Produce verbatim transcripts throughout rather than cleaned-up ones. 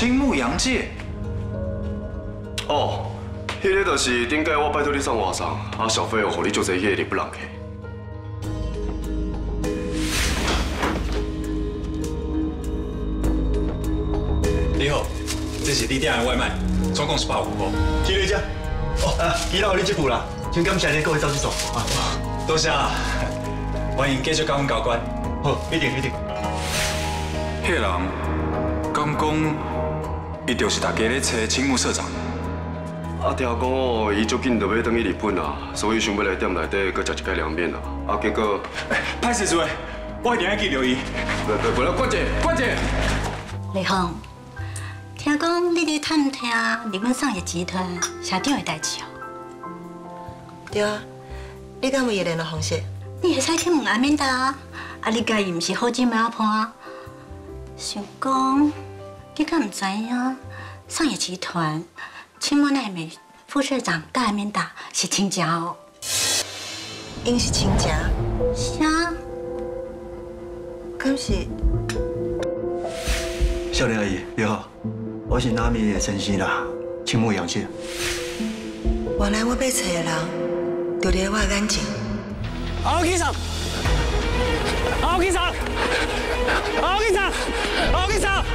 青木洋介。 哦，迄个就是顶届我拜托你送外送，啊，小费哦，互你足济迄个日本人客。 你好，这是你点的外卖，总共是百五块。 去你家。哦，啊，记到你这步啦，真感谢你各位走这座。啊， 多谢啦，欢迎继续甲阮交关。 好，一定一定。 迄个人敢讲，伊就是大家咧找青木社长。 啊，听讲哦，伊足紧就要转去日本啦，所以想要来店内底搁食一摆凉面啦。啊，结果， 哎，歹势做，我一定要记住伊。 不不不，关姐，关姐。 李峰，听讲你咧探听日本商业集团社长的代志哦。 对啊，你敢有伊联络方式？ 你会使去问阿敏达啊，啊，你甲伊毋是好姊妹伴？想讲，你敢唔知影商业集团？青木奈美副社长甲阿敏达是亲家哦， 因是亲家。 是啊， 敢是？ 少年阿姨，你好，我是南米的先生啦，青木洋介。 原来我要找的人，就伫我的眼前。 青木さん、青木さん、青木さん、青木さん。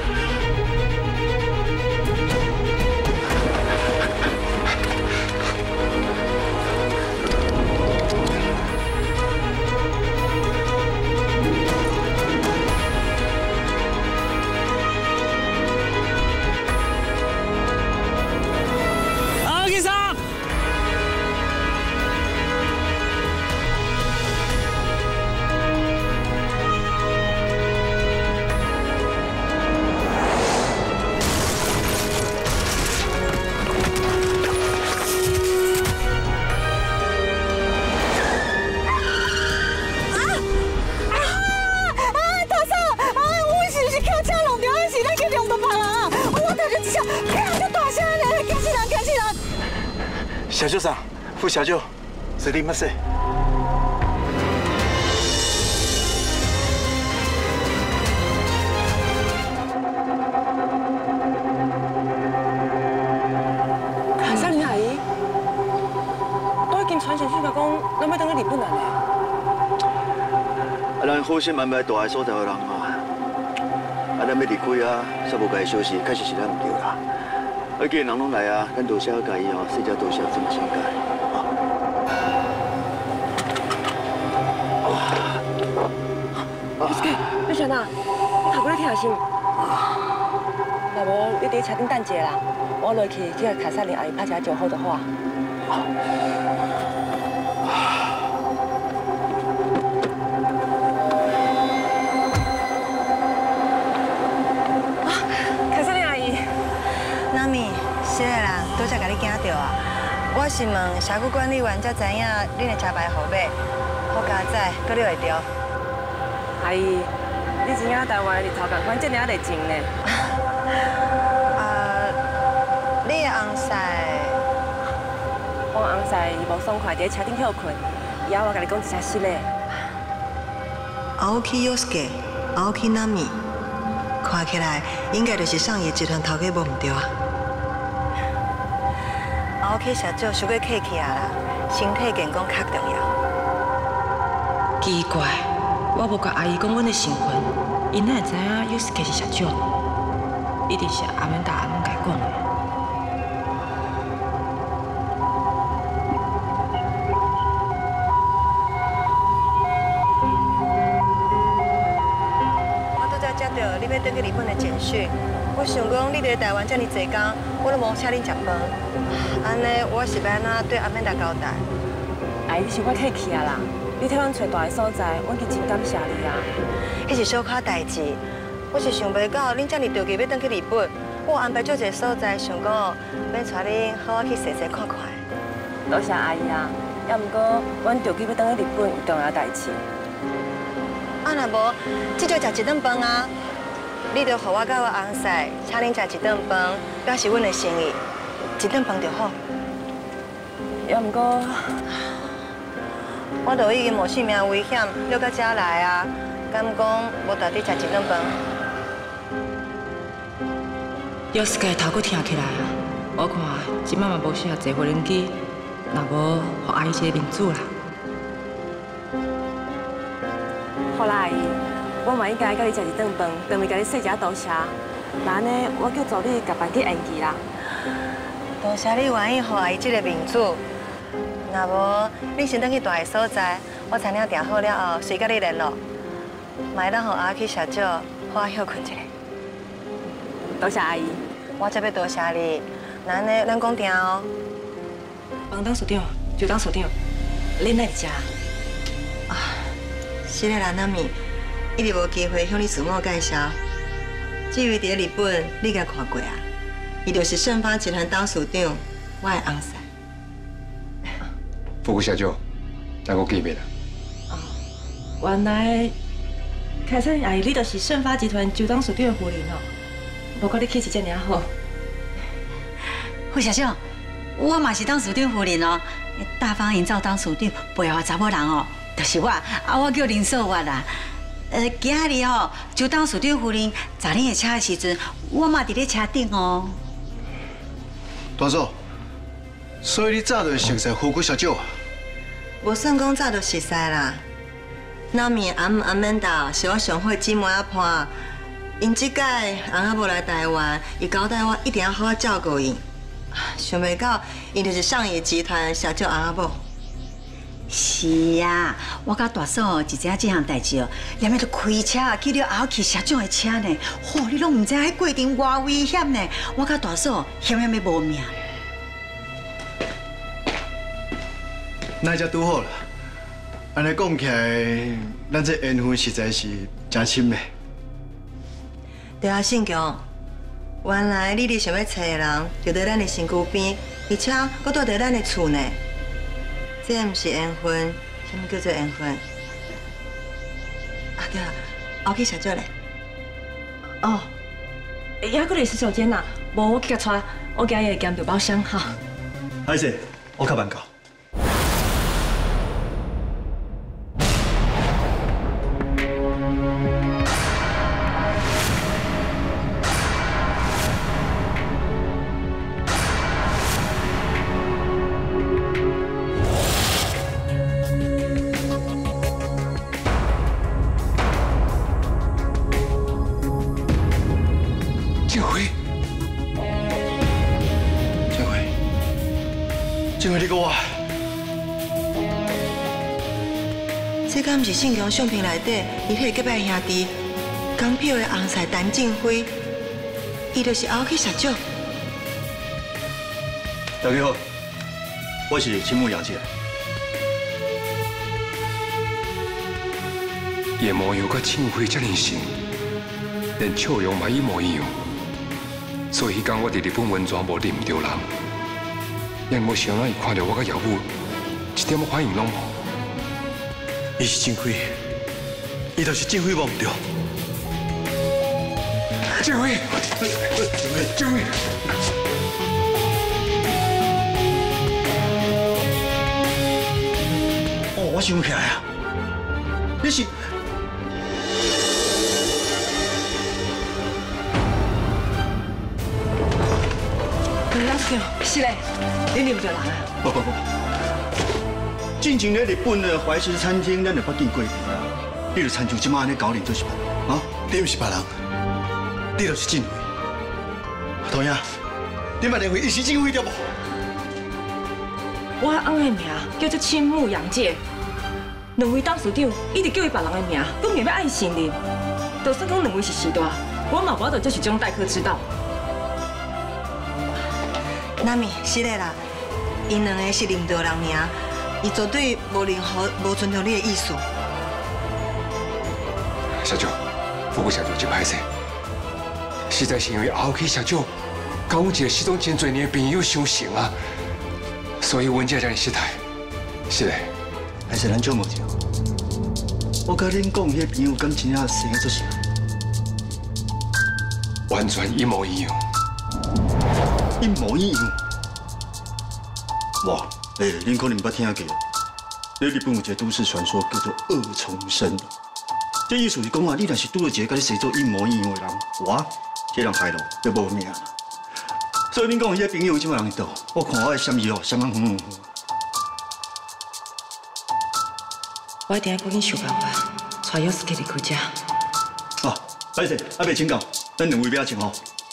小舅长，副小舅，是你吗？是。 凯瑟琳阿姨，都已经传讯息甲讲，咱要等去日本来咧。 啊，咱好心安排大个所在的人嘛，啊，咱要离开啊，煞无家消息，确实是咱唔对啦。 啊，既然人拢来啊，咱多谢介意哦，细只多谢这么心解。 小姐，你选哪？你头过来听心。若无，你伫车顶等一下啦，我落去去甲凯瑟琳阿姨拍车招呼就好啊。 是的啦，多谢甲你惊到啊！我是问社区管理员才知影恁的车牌号码，好加载，搁你会着。 阿姨，你真正台湾日头共款，这尔仔热情呢？ 啊，你的翁婿， 我翁婿伊无爽快，伫车顶休困，以后我甲你讲一声失礼。 青木洋介，青木奈美，看起来应该就是上野集团头家无唔对啊。 青木社长想要客气啊啦，身体健康较重要。 奇怪，我无甲阿姨讲阮的身份，伊哪会知影又是家是社长？一定是阿曼达阿拢甲讲的。 我拄才接到你要转去日本的简讯，我想讲你伫台湾遮尔济天，我都无请恁食饭。 安尼，我是要安怎对阿曼达交代？ 阿姨，你伤过客气啊啦！你替阮找大个所在，我已经真感谢你啊。 迄是小可代志，我是想袂到恁遮尔着急要转去日本，我安排足一个所在，想讲要带恁好好去细细看看。 多谢阿姨啊！要毋过，阮着急要转去日本有重要代志。 啊，若无，这就食一顿饭啊！你着互我甲我翁婿，请恁食一顿饭，表示阮的心意。 一顿饭就好。 要毋过， 我都已经冒性命危险溜到遮来啊，敢讲无带你食一顿饭？ 要是家头骨疼起来啊，我看即摆嘛无适合坐无人机，若无，互阿姨一个面子啦。好啦，阿姨，我嘛应该甲你食一顿饭，顺便甲你说一下多谢。那安尼，我叫助理甲办去延期啦。 多谢你愿意互阿姨这个面子。若无，你先等去大个所在，我餐厅订好了后，随甲你联络。买当互阿去食酒，好休困一下。 多谢阿姨， 我才要多谢你。那安尼，咱讲定哦。 帮当所长，就当所长，恁来食。 啊，是嘞啦，那咪一直无机会向你自我介绍。这位伫日本，你甲看过啊？伊就是盛发集团董事长，我的翁婿。 富贵社长，咱我见面啦。 哦，原来凯撒阿姨，你就是盛发集团周董事长的夫人哦。不过你气质遮尔好。 副社长，我嘛是董事长夫人哦。大方营造董事长背后查某人哦，就是我，啊，我叫林素月啦。呃，今仔日哦，周董事长夫人坐恁的车的时阵，我嘛伫咧车顶哦。 大嫂，所以你早就熟悉富贵社长啊？ 无算讲早就熟悉啦。那面阿姆阿曼达是我上好的姊妹仔伴，因即届翁仔某来台湾，伊交代我一定要好好照顾伊。想袂到，伊就是上野集团社长翁仔某。 是啊，我甲大嫂一知影这项代志哦，连要着开车去了后去社长的车呢，吼，你拢唔知迄过程偌危险呢，我甲大嫂险险要无命。 那才拄好啦。安尼讲起来，咱这缘分实在是真深的。 对啊，信强，原来你哋想要找的人就在咱的身躯边，而且搁住在咱的厝呢。这毋是缘分，什么叫做缘分？啊对啊，后去社长咧。 哦，还搁伫洗手间呐，无我去甲带，我今日会兼着包厢哈。 歹势，我较慢到。因为你跟我， 这敢毋是信强相片内底伊迄个隔壁兄弟港票的翁婿陈正辉，伊就是后去社长。 大家好，我是青木洋介。 叶模样甲庆辉遮尔像，连笑容嘛一模一样，所以迄天我伫日本温泉无认唔着人。也无想到伊看到我甲姚母，一点反应拢无。 伊是正辉，伊就是正辉，无唔对。 正辉，正辉， 哦，我想起来啊，你是。 老师，是嘞，你认唔着人啊？ 不不不，进前咧日本的怀石餐厅，咱就捌见过面啊。你就参像即马安尼搞认做是别人啊？你毋是别人，你就是正辉。同样，你嘛认为伊是正辉对无？ 我翁的名叫做青木洋介，两位董事长一直叫伊别人的名，讲硬要爱信任。就算讲两位是师大，我嘛无得就是种待客之道。 那咪是嘞啦，因两个是认得人名，伊绝对无任何无尊重你的意思。 社长，富贵社长真歹势，实在是因为后去社长甲阮一个失踪真侪年的朋友相像啊，所以阮才遮尔失态。是嘞， 还是咱少无者。我甲恁讲，迄个朋友敢真正生啊做啥？ 完全一模一样。 一模一样。哇，诶、欸，恁可能捌听过，咧日本有一个都市传说叫做二重生。这意思是讲啊，你若是拄到一个甲你生做一模一样的人，哇，这人歹咯，要无命啦。 所以恁讲伊个朋友即么人倒，我看我的心意哦，相当远。 我一定要赶紧想办法，带尤斯克离开这。 啊，歹势，还未请教，咱两位要请哦。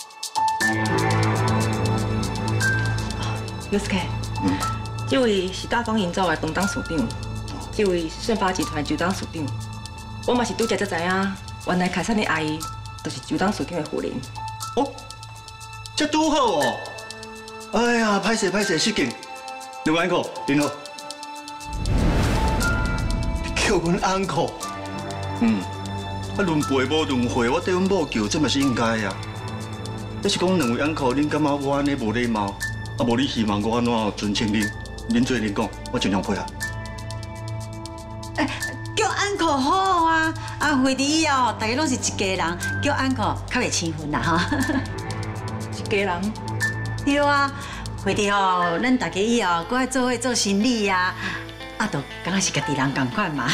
尤斯克，嗯，这位是大方营造的董董事长，这位是盛发集团周董事长。我嘛是拄则才知影，原来凯撒的阿姨就是周董事长的夫人。 哦，这拄好哦。哎呀，歹势歹势，失敬。两位 uncle， 您好。叫阮 uncle。嗯，啊轮辈无轮回，我对阮某叫，这嘛是应该呀。要是讲两位 uncle， 恁感觉我安尼无礼貌，啊无你希望我安怎尊称恁？恁做恁讲，我尽量配合。 哎，叫 uncle 好啊！啊，回弟以后，大家拢是一家人，叫 uncle 较袂生分啦哈。 一家人？ 对啊，回弟哦，咱大家以后搁爱做伙做生意啊，啊，都敢若是家己人同款嘛。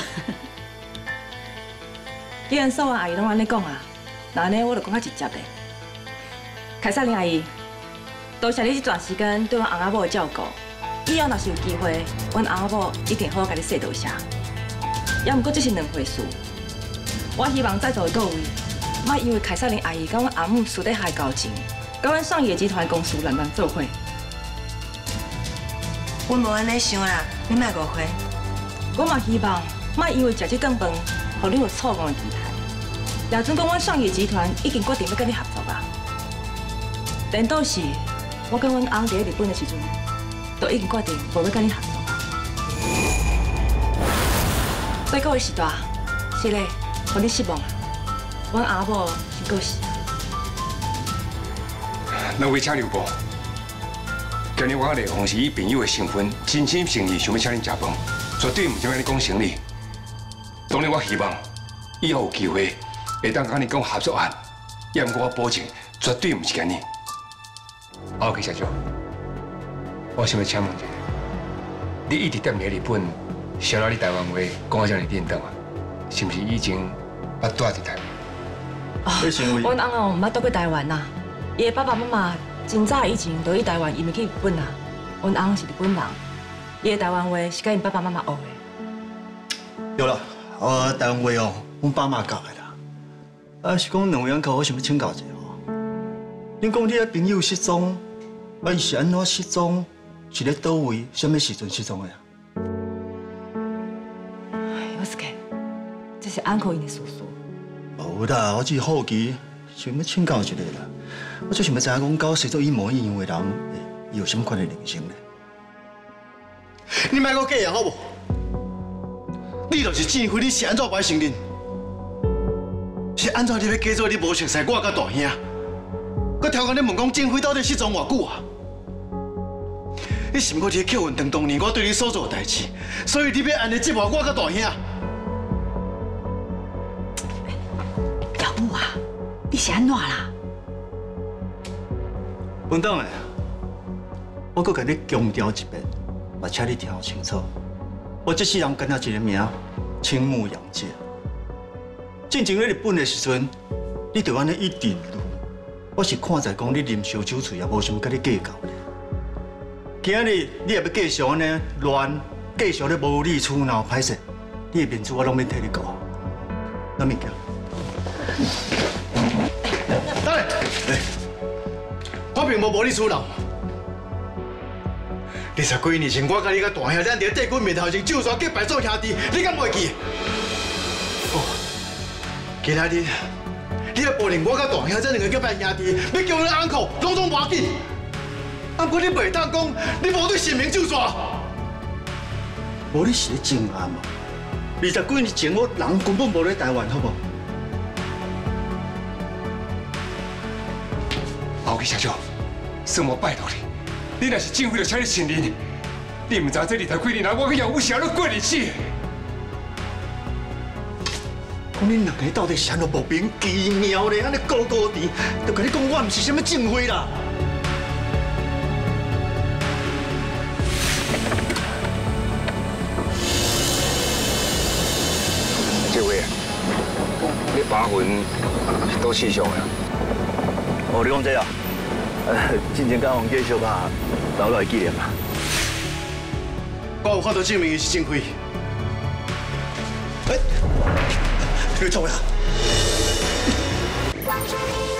既然所有阿姨拢安尼讲啊，那安尼我就讲较直接嘞。凯撒琳阿姨，多谢你这段时间对阮翁仔某的照顾。以后若是有机会，阮翁仔某一定好好甲你说多谢。也毋过这是两回事。我希望在座的各位，莫因为凯撒琳阿姨甲阮阿母私底下的交情，甲阮上野集团公司乱乱做伙。 我无安尼想啦，你莫误会。 我嘛希望莫因为食这顿饭，互你有错误的期待。也准讲阮上野集团已经决定要跟你合作啊。但到时我跟阮翁伫日本的时阵，都已经决定无要跟你合作啊。再过的时代，是嘞，互你失望啊！阮翁某是过世啊。 两位请留步。今日我来访是以朋友的身份，真心诚意想要请恁食饭，绝对唔想跟你讲生理。当然，我希望以后有机会会当跟你讲合作案，也毋过我保证，绝对唔是今日。O K， 社长，我想要请问一下，你一直踮喺日本，晓得你台湾话讲啊遮尔认真啊？是不是已经捌住伫台湾？ 哦，阮翁哦毋捌倒过台湾呐，伊的爸爸妈妈真早以前就去台湾移民去日本啦。阮翁是日本人，伊的台湾话是甲因爸爸妈妈学的。 对啦，我台湾话哦，阮爸妈教的啦。啊，是讲两位 uncle， 我想要请教一下哦。恁讲你的朋友失踪，啊，伊是安怎失踪？是咧倒位？什么时阵失踪的啊？ 尤斯克，这是 uncle 因的叔叔。 无啦，我只是好奇，想要请教一下啦。我就想要知影讲，跟我写作一模一样的人，伊有什么款的人生呢？你莫搁假啊，好无？你就是郑辉，你是安怎歹承认？是安怎你要假做你无熟悉我甲大兄？搁挑工你问讲郑辉到底失踪偌久啊？你是毋过伫扣运当当年我对你所做的代志，所以你要安尼折磨我甲大兄？ 姚母啊，你是安怎啦？ 稳当的，我搁甲你强调一遍，嘛请你听清楚。我这世人干那一个名，青木洋介。进前咧日本的时阵，你对我呢一定路，我是看在讲你啉烧酒醉也无想甲你计较咧。今日你也要继续安尼乱，继续咧无理取闹歹势，你的面子我拢免替你顾。哪物件？等下，哎，我并无无理取闹。二十几年前，我甲你甲大兄，咱伫帝君面头前就算结拜做兄弟，你敢袂记？哦，今仔日你要保证我甲大兄这两个结拜兄弟，要叫咱 uncle 拢总无紧。啊，不过你袂当讲你无对性命就煞。无你是咧真暗嘛？二十几年前我人根本无咧台湾，好无？ 后期社长，算我拜托你。你若是正为了请你信任，你唔知这二十几年来，我跟姚武是安怎过日子？ 讲恁两个到底是安怎莫名其妙咧，安尼高高甜，就甲你讲我唔是什么正妃啦。 这位，你把魂都气象呀？ 哦，你讲这啊？ 呃，进前甲王继续啊，留落来纪念啊。 我有法度证明伊是郑辉。哎，你做啥？